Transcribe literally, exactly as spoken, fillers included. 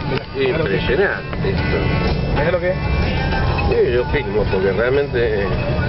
Impresionante esto. ¿Sabes lo que es? Sí, yo filmo porque realmente